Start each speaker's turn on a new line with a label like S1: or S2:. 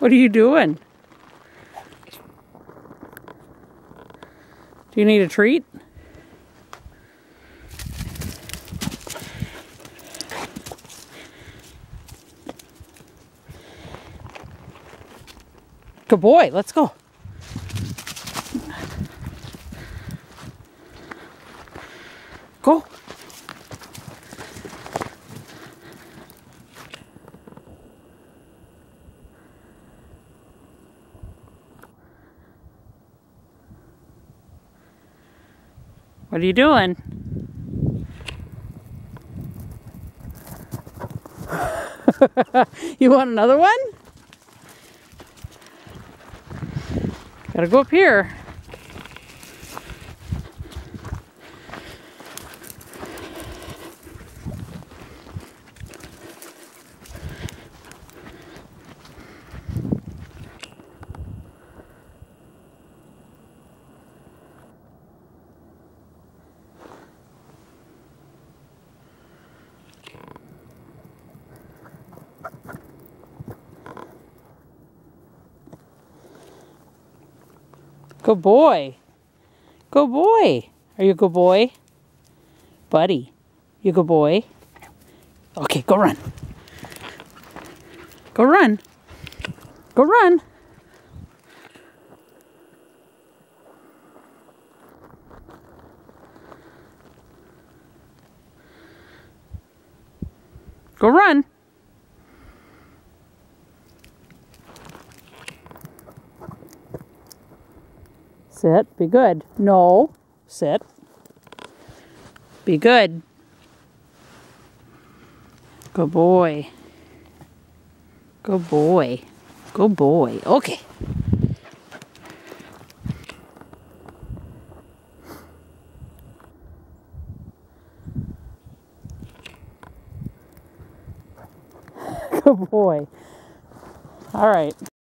S1: What are you doing? Do you need a treat? Good boy, let's go. Go. What are you doing? You want another one? Gotta go up here. Good boy. Good boy. Are you a good boy? Buddy, you a good boy? Okay, go run. Go run. Go run. Go run. Sit. Be good. No. Sit. Be good. Good boy. Good boy. Good boy. Okay. Good boy. All right.